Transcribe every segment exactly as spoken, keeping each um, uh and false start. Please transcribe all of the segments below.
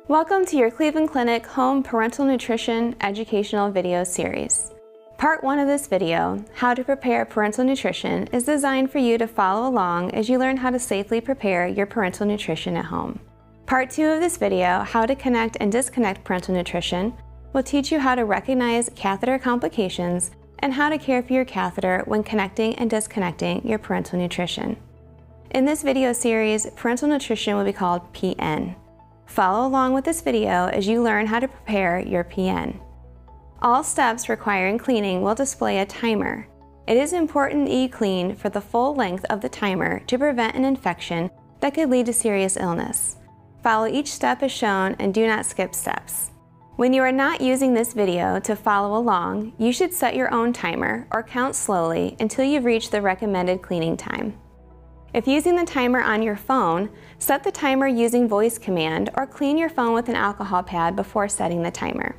Welcome to your Cleveland Clinic Home Parental Nutrition Educational Video Series. Part one of this video, How to Prepare Parental Nutrition, is designed for you to follow along as you learn how to safely prepare your parental nutrition at home. Part two of this video, How to Connect and Disconnect Parental Nutrition, will teach you how to recognize catheter complications and how to care for your catheter when connecting and disconnecting your parental nutrition. In this video series, parental nutrition will be called P N. Follow along with this video as you learn how to prepare your P N. All steps requiring cleaning will display a timer. It is important that you clean for the full length of the timer to prevent an infection that could lead to serious illness. Follow each step as shown and do not skip steps. When you are not using this video to follow along, you should set your own timer or count slowly until you've reached the recommended cleaning time. If using the timer on your phone, set the timer using voice command or clean your phone with an alcohol pad before setting the timer.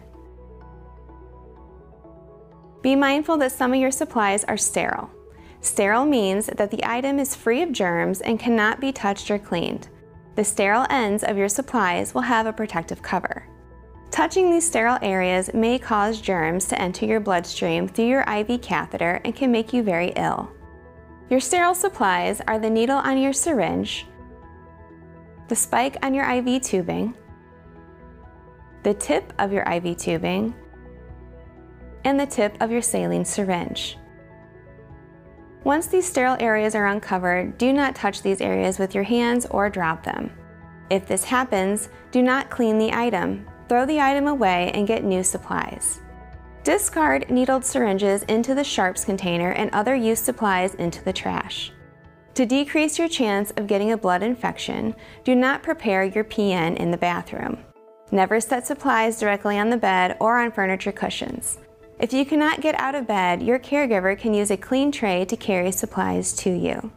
Be mindful that some of your supplies are sterile. Sterile means that the item is free of germs and cannot be touched or cleaned. The sterile ends of your supplies will have a protective cover. Touching these sterile areas may cause germs to enter your bloodstream through your I V catheter and can make you very ill. Your sterile supplies are the needle on your syringe, the spike on your I V tubing, the tip of your I V tubing, and the tip of your saline syringe. Once these sterile areas are uncovered, do not touch these areas with your hands or drop them. If this happens, do not clean the item. Throw the item away and get new supplies. Discard needled syringes into the sharps container and other used supplies into the trash. To decrease your chance of getting a blood infection, do not prepare your P N in the bathroom. Never set supplies directly on the bed or on furniture cushions. If you cannot get out of bed, your caregiver can use a clean tray to carry supplies to you.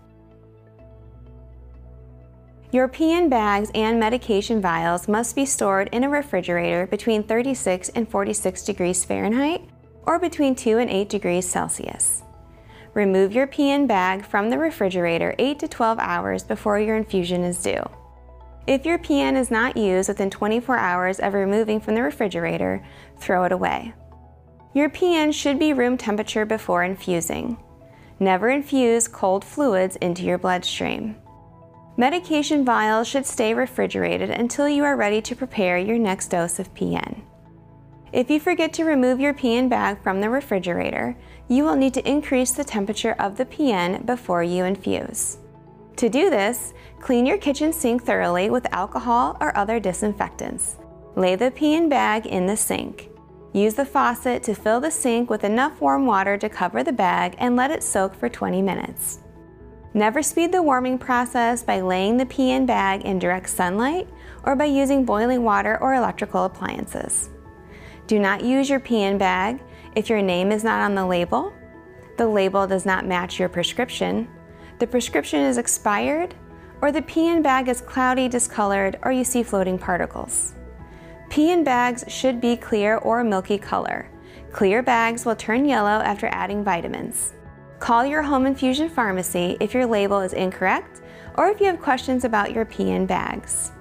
Your P N bags and medication vials must be stored in a refrigerator between thirty-six and forty-six degrees Fahrenheit or between two and eight degrees Celsius. Remove your P N bag from the refrigerator eight to twelve hours before your infusion is due. If your P N is not used within twenty-four hours of removing from the refrigerator, throw it away. Your P N should be room temperature before infusing. Never infuse cold fluids into your bloodstream. Medication vials should stay refrigerated until you are ready to prepare your next dose of P N. If you forget to remove your P N bag from the refrigerator, you will need to increase the temperature of the P N before you infuse. To do this, clean your kitchen sink thoroughly with alcohol or other disinfectants. Lay the P N bag in the sink. Use the faucet to fill the sink with enough warm water to cover the bag and let it soak for twenty minutes. Never speed the warming process by laying the P N bag in direct sunlight or by using boiling water or electrical appliances. Do not use your P N bag if your name is not on the label, the label does not match your prescription, the prescription is expired, or the P N bag is cloudy, discolored, or you see floating particles. P N bags should be clear or milky color. Clear bags will turn yellow after adding vitamins. Call your home infusion pharmacy if your label is incorrect or if you have questions about your P N bags.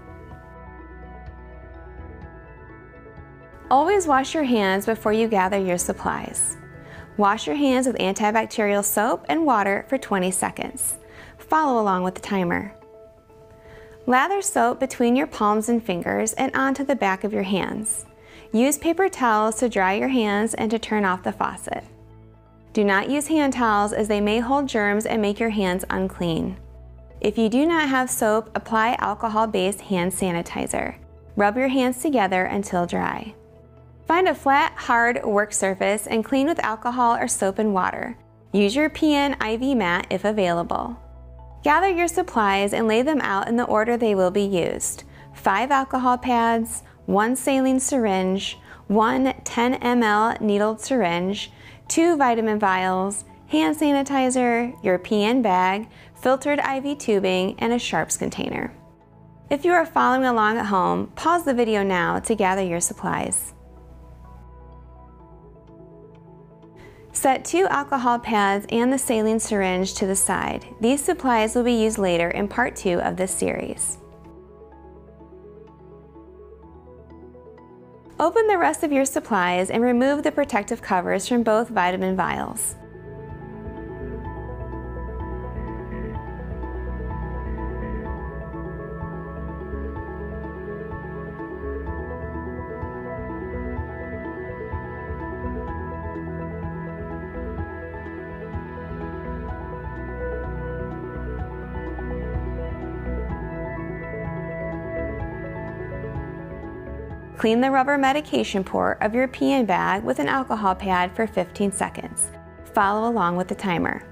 Always wash your hands before you gather your supplies. Wash your hands with antibacterial soap and water for twenty seconds. Follow along with the timer. Lather soap between your palms and fingers and onto the back of your hands. Use paper towels to dry your hands and to turn off the faucet. Do not use hand towels as they may hold germs and make your hands unclean. If you do not have soap, apply alcohol-based hand sanitizer. Rub your hands together until dry. Find a flat, hard work surface and clean with alcohol or soap and water. Use your P N I V mat if available. Gather your supplies and lay them out in the order they will be used. Five alcohol pads, one saline syringe, one ten milliliter needled syringe, two vitamin vials, hand sanitizer, your P N bag, filtered I V tubing, and a sharps container. If you are following along at home, pause the video now to gather your supplies. Set two alcohol pads and the saline syringe to the side. These supplies will be used later in part two of this series. Open the rest of your supplies and remove the protective covers from both vitamin vials. Clean the rubber medication port of your P N bag with an alcohol pad for fifteen seconds. Follow along with the timer.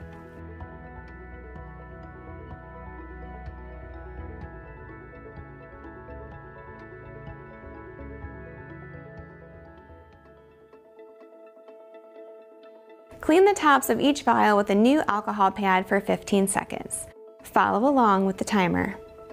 Clean the tops of each vial with a new alcohol pad for fifteen seconds. Follow along with the timer.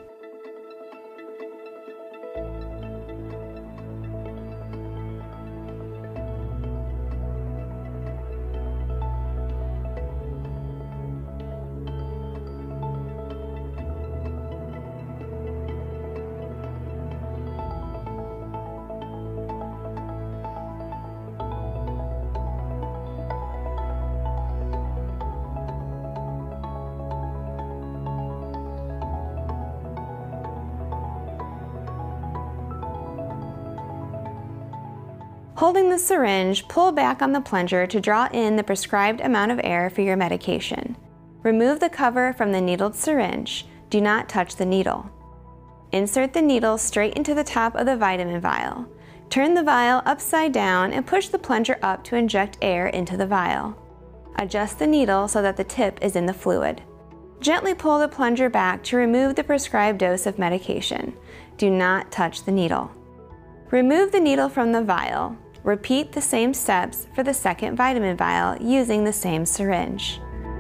Holding the syringe, pull back on the plunger to draw in the prescribed amount of air for your medication. Remove the cover from the needled syringe. Do not touch the needle. Insert the needle straight into the top of the vitamin vial. Turn the vial upside down and push the plunger up to inject air into the vial. Adjust the needle so that the tip is in the fluid. Gently pull the plunger back to remove the prescribed dose of medication. Do not touch the needle. Remove the needle from the vial. Repeat the same steps for the second vitamin vial using the same syringe.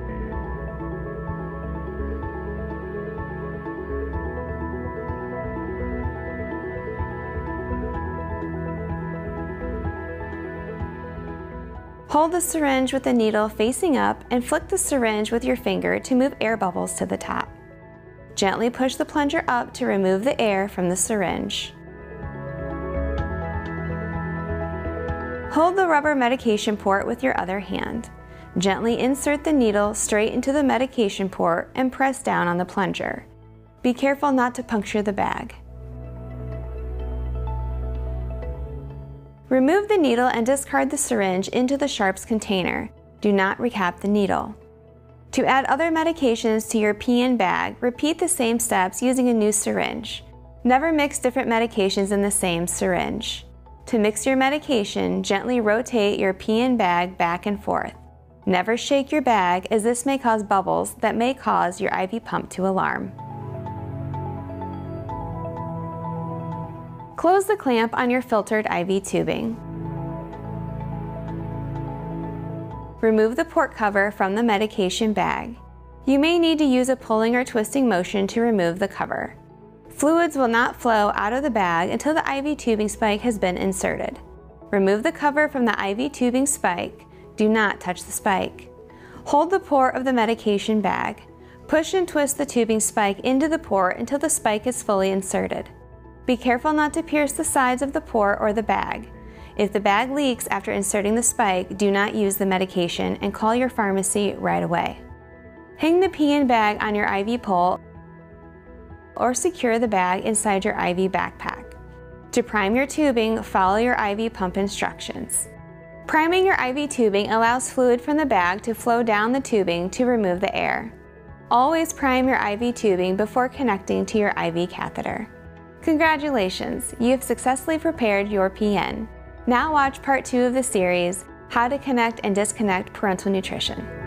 Hold the syringe with the needle facing up and flick the syringe with your finger to move air bubbles to the top. Gently push the plunger up to remove the air from the syringe. Hold the rubber medication port with your other hand. Gently insert the needle straight into the medication port and press down on the plunger. Be careful not to puncture the bag. Remove the needle and discard the syringe into the sharps container. Do not recap the needle. To add other medications to your P N bag, repeat the same steps using a new syringe. Never mix different medications in the same syringe. To mix your medication, gently rotate your P N bag back and forth. Never shake your bag, as this may cause bubbles that may cause your I V pump to alarm. Close the clamp on your filtered I V tubing. Remove the port cover from the medication bag. You may need to use a pulling or twisting motion to remove the cover. Fluids will not flow out of the bag until the I V tubing spike has been inserted. Remove the cover from the I V tubing spike. Do not touch the spike. Hold the port of the medication bag. Push and twist the tubing spike into the port until the spike is fully inserted. Be careful not to pierce the sides of the port or the bag. If the bag leaks after inserting the spike, do not use the medication and call your pharmacy right away. Hang the P N bag on your I V pole or secure the bag inside your I V backpack. To prime your tubing, follow your I V pump instructions. Priming your I V tubing allows fluid from the bag to flow down the tubing to remove the air. Always prime your I V tubing before connecting to your I V catheter. Congratulations, you have successfully prepared your P N. Now watch part two of the series, How to Connect and Disconnect Parental Nutrition.